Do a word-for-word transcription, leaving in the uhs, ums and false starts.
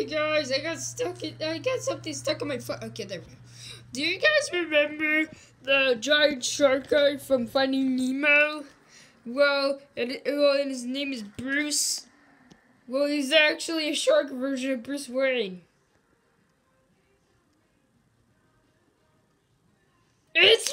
Hey guys, I got stuck in, I got something stuck on my foot. Okay, there we go. Do you guys remember the giant shark guy from Finding Nemo? Well, and, well, and his name is Bruce. Well, he's actually a shark version of Bruce Wayne. It's